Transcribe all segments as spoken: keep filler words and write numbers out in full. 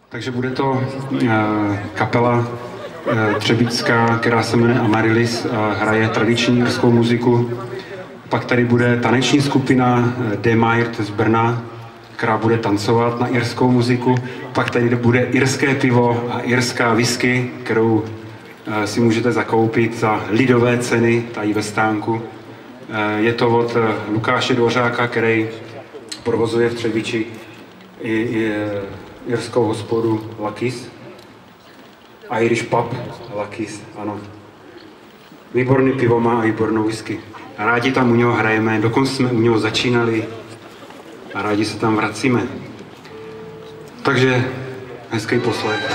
Takže bude to uh, kapela uh, třebíčská, která se jmenuje Amaryllis, uh, hraje tradiční irskou muziku. Pak tady bude taneční skupina uh, Demirt z Brna, která bude tancovat na irskou muziku. Pak tady bude irské pivo a irská whisky, kterou uh, si můžete zakoupit za lidové ceny tady ve stánku. Uh, je to od uh, Lukáše Dvořáka, který provozuje v Třebíči i, i irskou hospodu Lakis. Irish pub Lakis, ano. Výborný pivo má a výbornou whisky. A rádi tam u něho hrajeme, dokonce jsme u něho začínali a rádi se tam vracíme. Takže hezký poslech.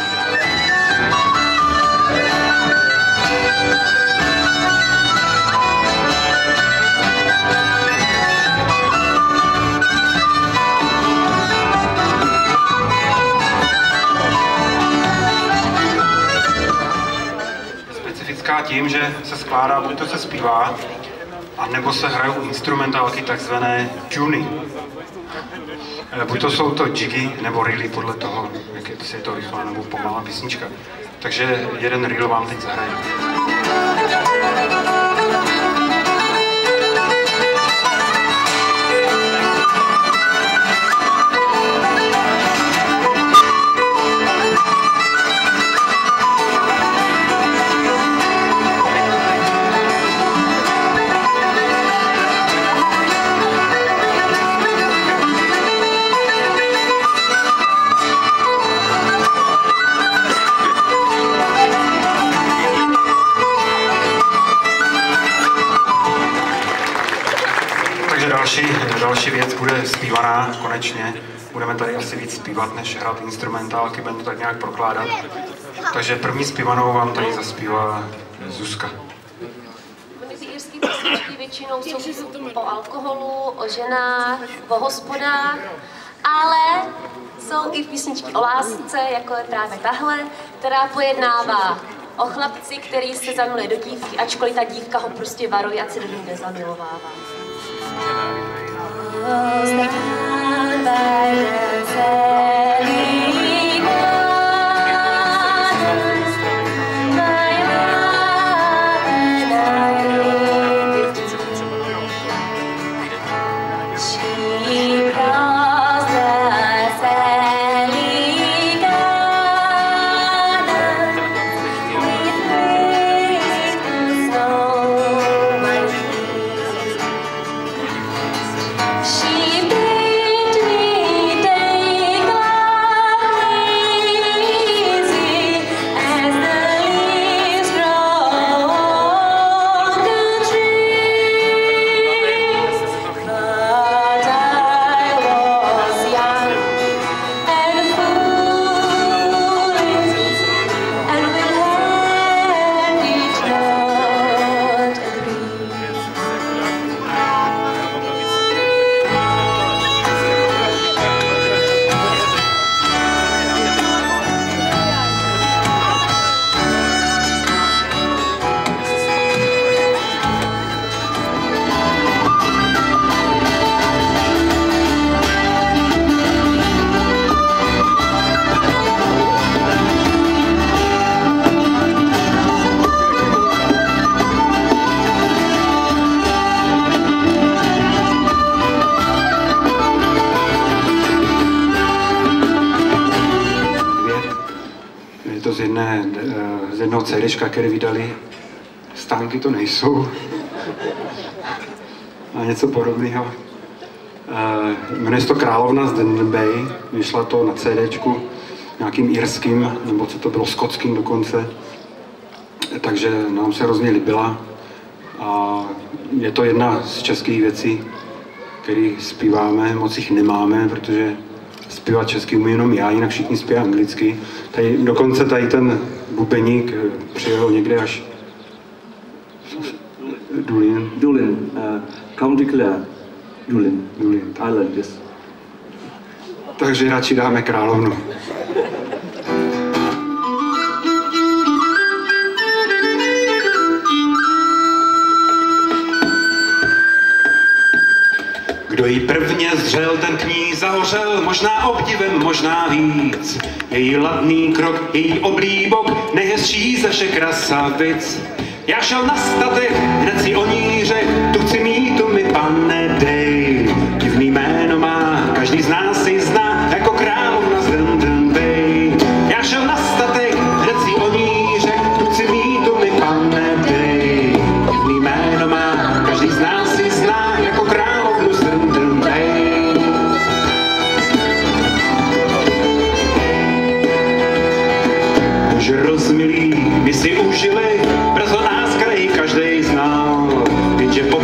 Tím, že se skládá, buď to se zpívá, anebo se hrajou instrumentálky, takzvané tuny. Buď to jsou to jiggy, nebo reely, podle toho, jak je, je to rychlá nebo pomalá písnička. Takže jeden reel vám teď zahraje. Další, další věc bude zpívaná, konečně. Budeme tady asi víc zpívat, než hrát instrumentálky, budeme to tak nějak prokládat. Takže první zpívanou vám tady zaspívá Zuzka. Ony ty irské písničky většinou jsou o alkoholu, o ženách, o hospodách, ale jsou i písničky o lásce, jako je právě tahle, která pojednává o chlapci, který se zamiluje do dívky, ačkoliv ta dívka ho prostě varuje, ať se do ní nezamilovává. Z, jedné, z jednoho CDčka, které vydali. Stánky to nejsou. A něco podobného. Jmenuje se to Královna z Denton Bay. Vyšla to na CDčku nějakým irským, nebo co to bylo, skotským dokonce. Takže nám se hrozně líbila. A je to jedna z českých věcí, které zpíváme. Moc jich nemáme, protože zpívat česky umí jenom já, jinak všichni zpívají anglicky. Tady, dokonce tady ten bubeník přijel někde až Dulin. Dulin, uh, County Clare. Dulin. Dulin. Island, yes. Takže radši dáme Královnu. Kdo Kdo jí prvně zřel, ten k ní zahořel, možná obdivem, možná víc. Její ladný krok, její oblíbok, nejhezčí ze všech krasavic. Já šel na statek, hned si o ní řek, tu chci mít, tu mi pane dej. Divný jméno má, každý z nás si zná, jako královna z Dun Bay. Já šel na statek, hned si o ní řek, tu chci mít, tu mi pane dej. Divný jméno má, každý z nás si zná, jako královnu z Dun Bay. Už rozmilí, my si užili, brzo nás kraji každej znal, jenže po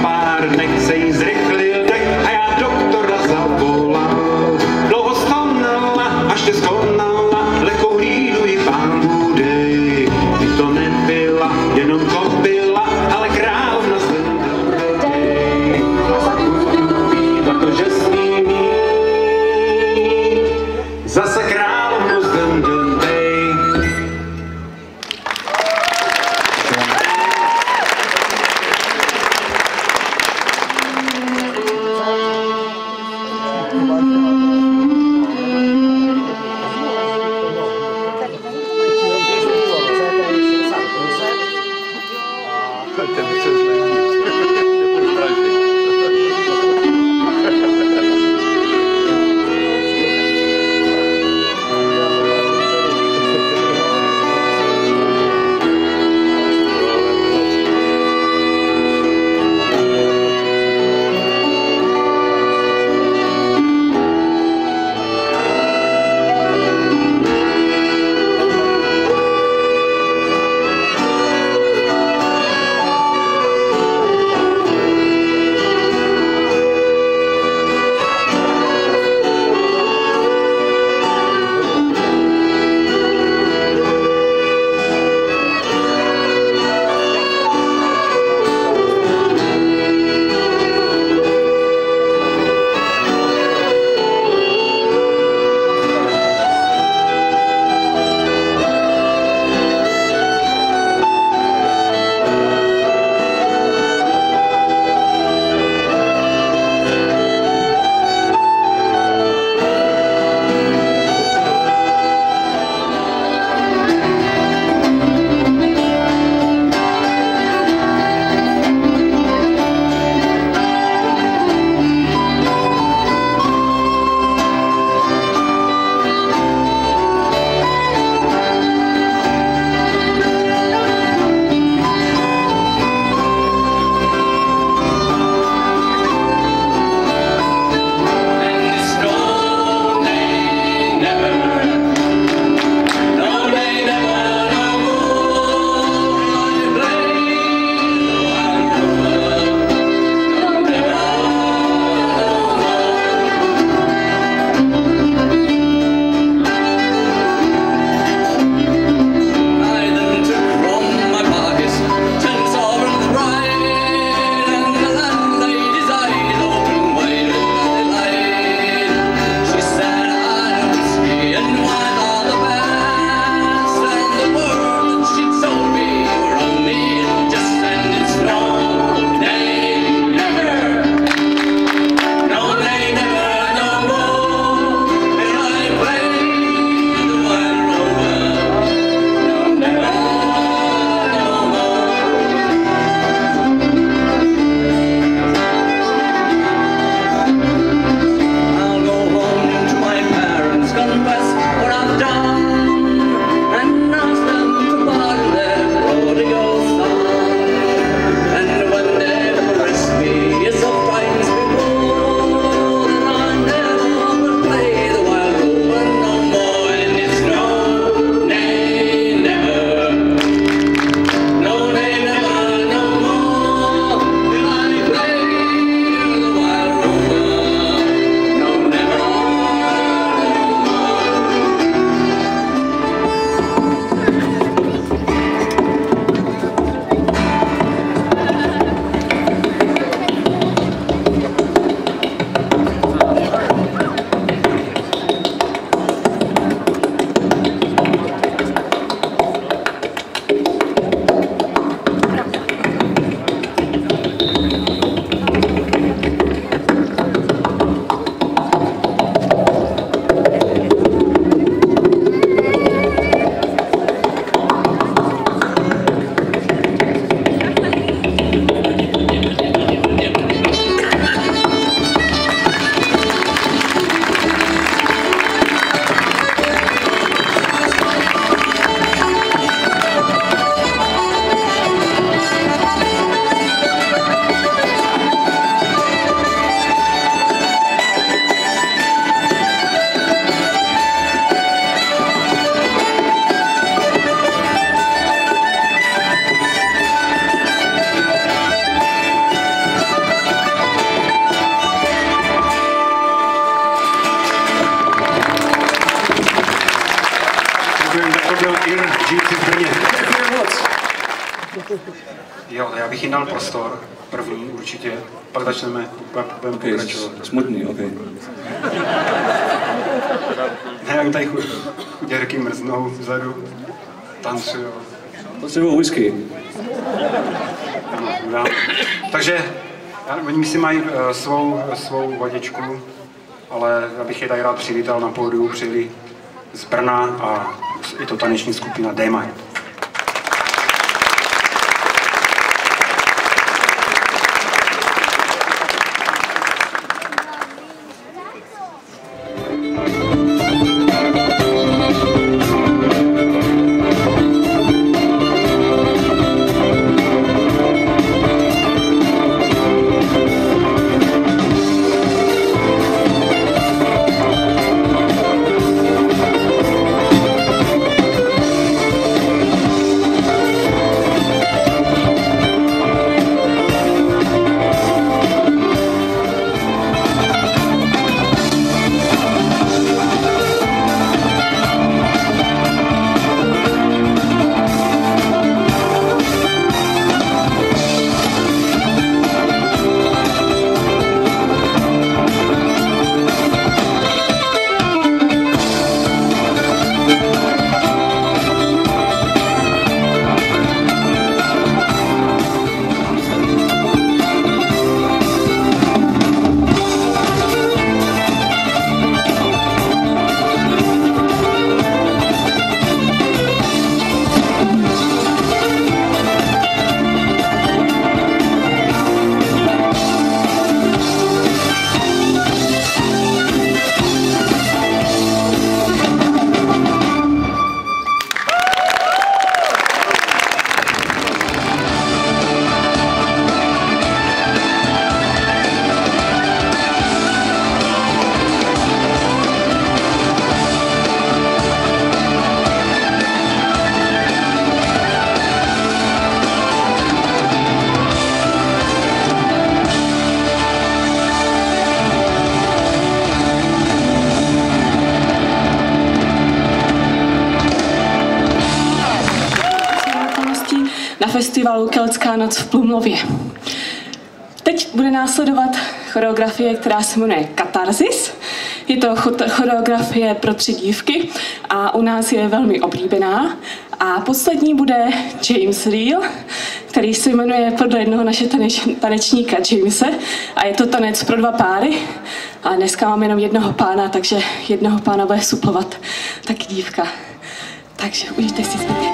Ir, žijící v Brně. Jo, já bych jim dal prostor, první určitě, pak začneme, pak budeme okay, pokračovat. Smutný, ok. Ne, jak tady chuděrky mrznou vzadu, tancujou. Potřebuji whisky. Ano, dám. Takže oni si mají uh, svou, svou vodičku, ale já bych je tady rád přivítal na pódiu, přijeli z Brna a je to taneční skupina D-Might. festivalu Keltská noc v Plumlově. Teď bude následovat choreografie, která se jmenuje Katarzis. Je to choreografie pro tři dívky a u nás je velmi oblíbená. A poslední bude James Reel, který se jmenuje podle jednoho našeho taneč, tanečníka Jamese a je to tanec pro dva páry. A dneska mám jenom jednoho pána, takže jednoho pána bude suplovat taky dívka. Takže užijte si zbytek.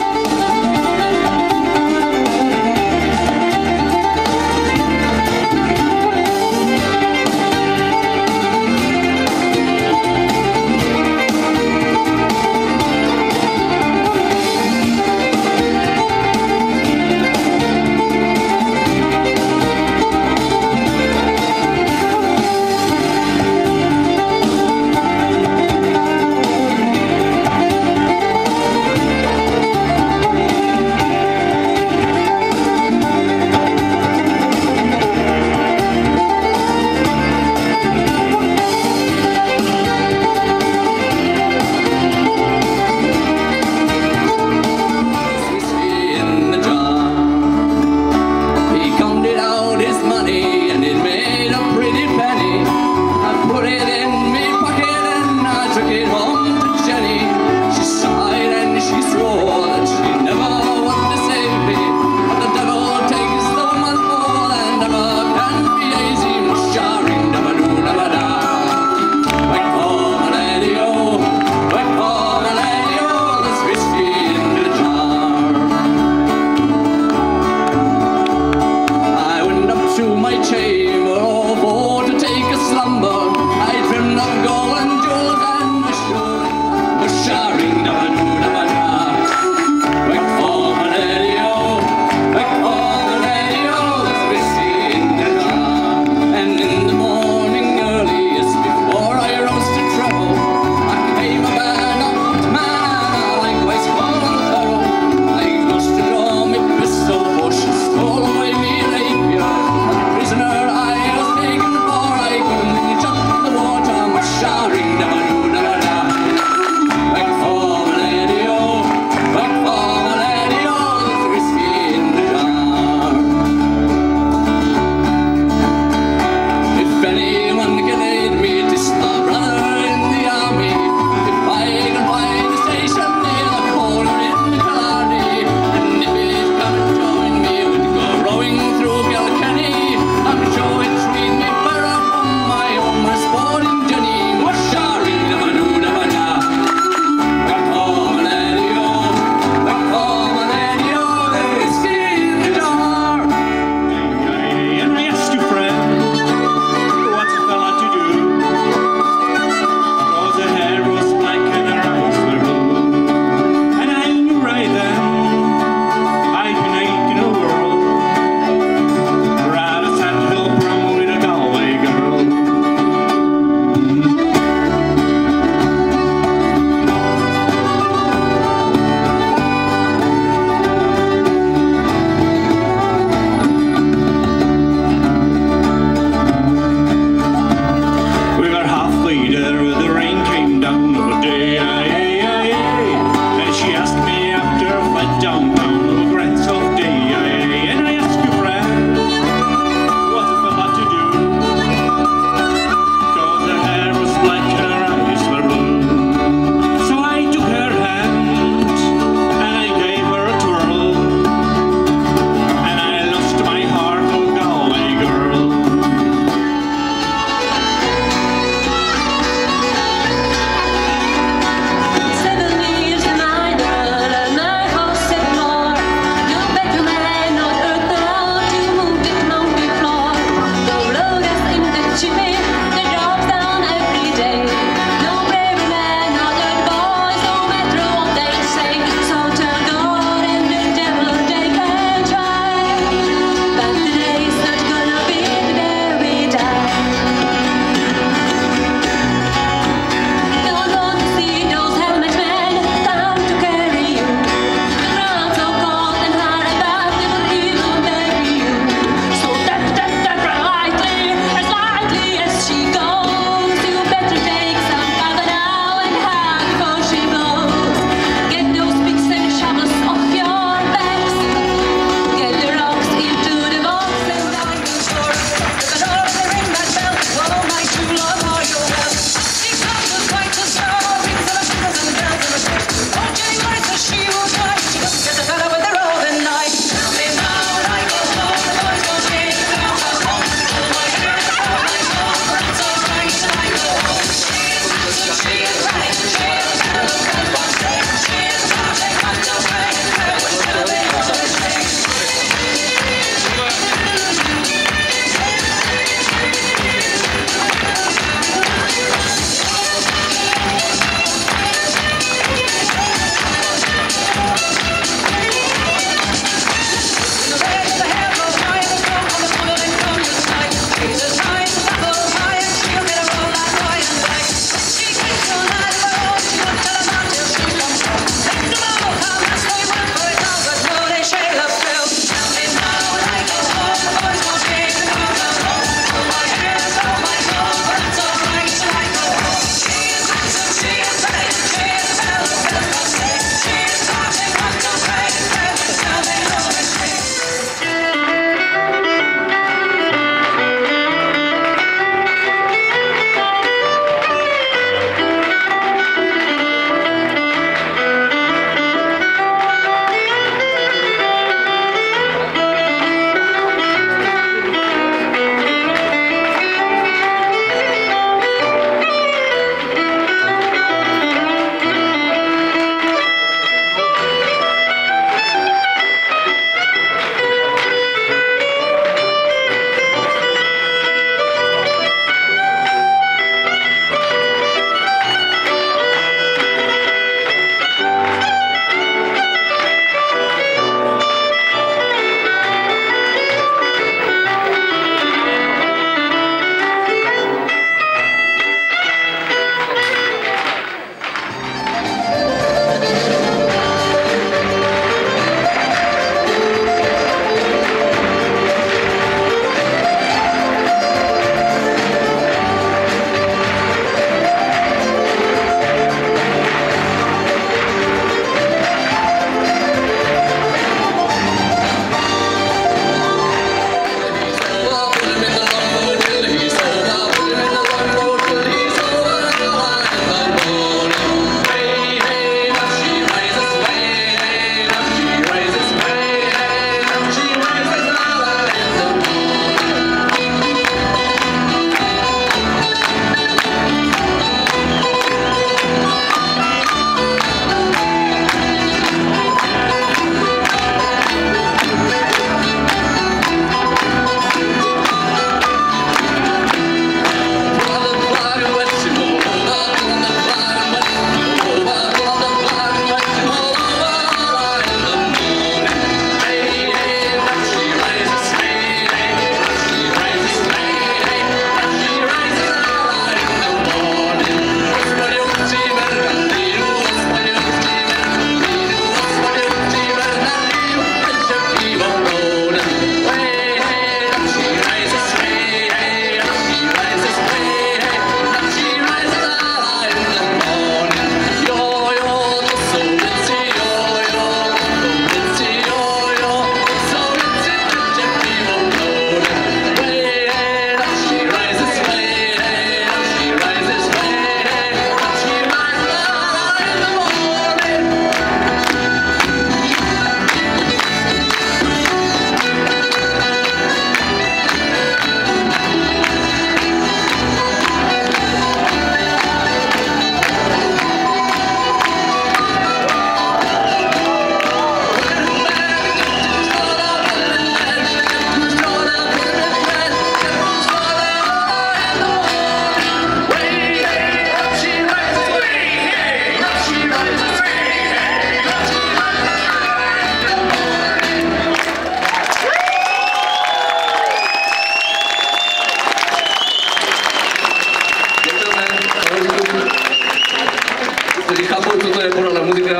kteří chápou, co to je podaná muzika.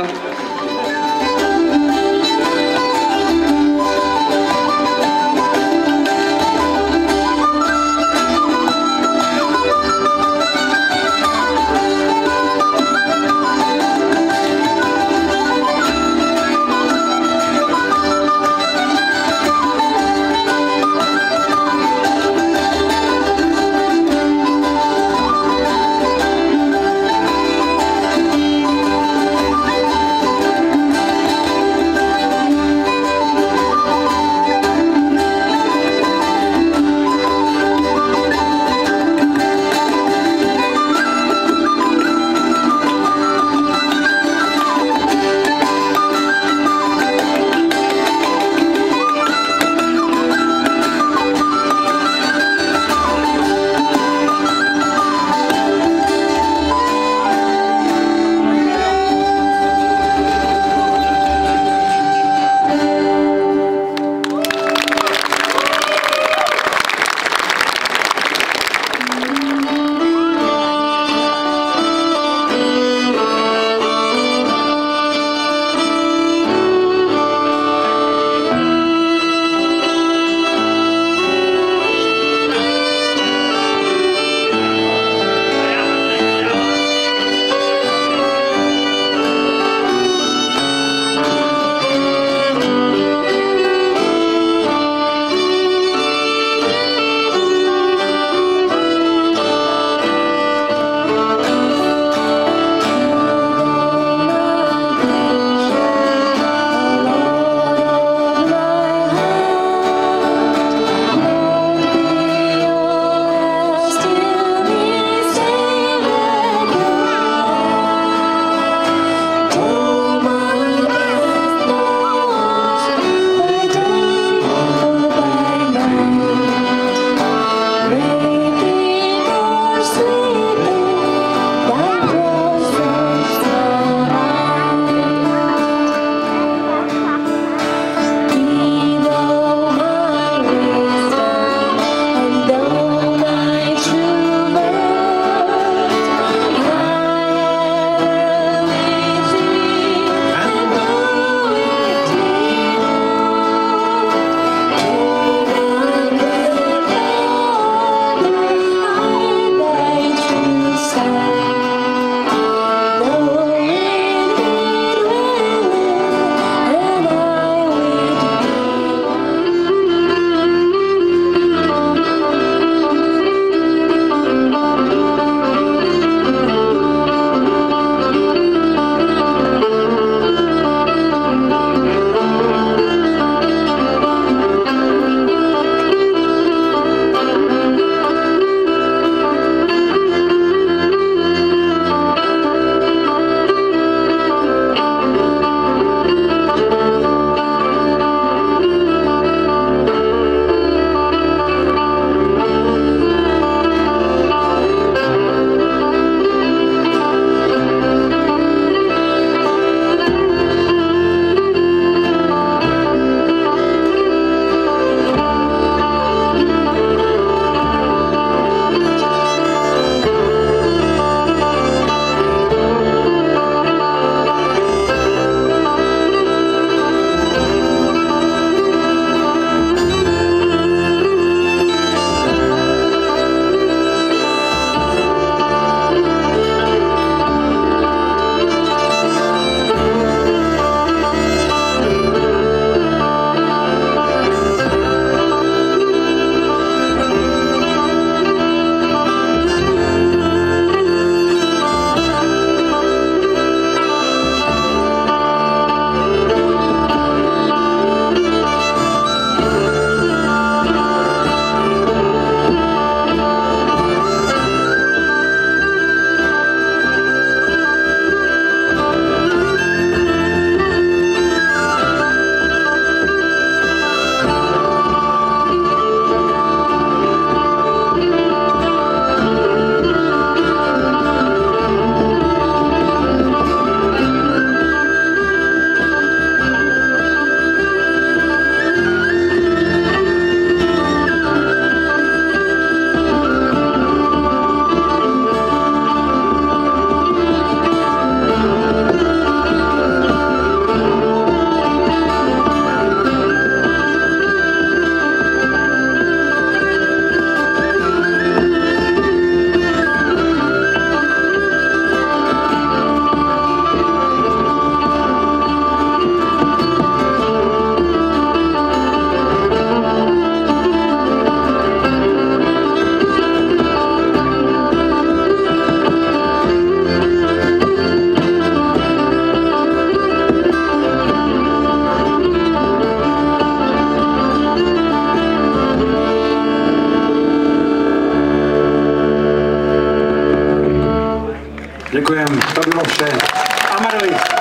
bylo vše. Amaryllis.